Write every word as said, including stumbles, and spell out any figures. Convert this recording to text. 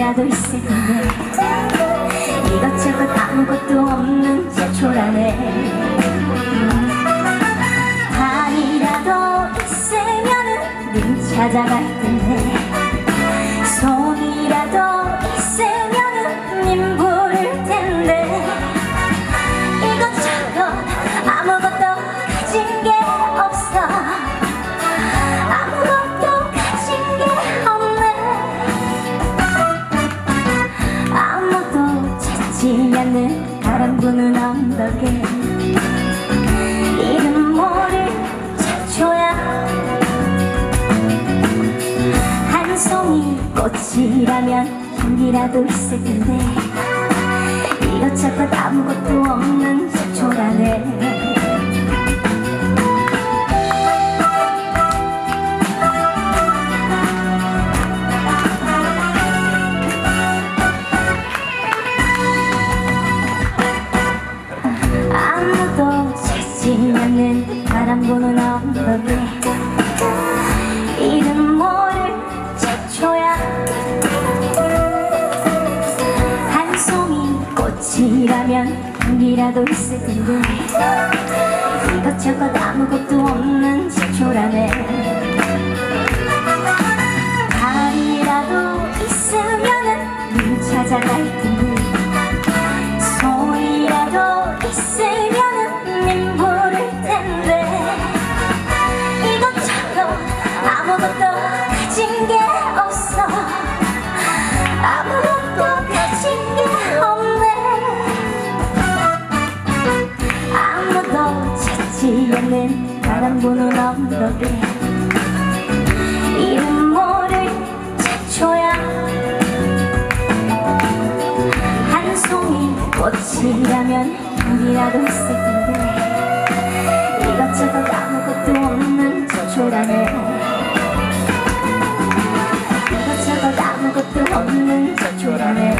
향기라도 있을 텐데 이것저것 아무것도 없는 저 초라네. 달이라도 있으면은 늘 찾아갈 텐데 손이라도 있으면은 님 부를 텐데 이것저것 아무것도 가진 게 없어. 아무것도 가진 게 없네. 아무도 찾지 않는 바람 부는 언덕에 이름 모를 잡초야. 한 송이 꽃이라면 향기라도 있을 텐데 이것저것 아무것도 없는 잡초라네. 아무도 찾지 않는 바람 부는 언덕에 이름 모를 잡초야. 한 송이 꽃이라면 향기라도 있을 텐데 이것저것 아무것도 없는 잡초라네. 달이라도 있으면은 늘 찾아갈 텐데 손이라도 있으면은 님 부를 텐데 이것저것 아무것도 가진 게 없어. 아무것도 가진 게 없네. 아무도 찾지 않는 바람 부는 언덕에 이름 모를 잡초야. 한 송이 꽃이라면 향기라도 있을 텐데 이것저것 아무것도 없는 잡초라네. 이것저것 아무것도 없는 잡초라네.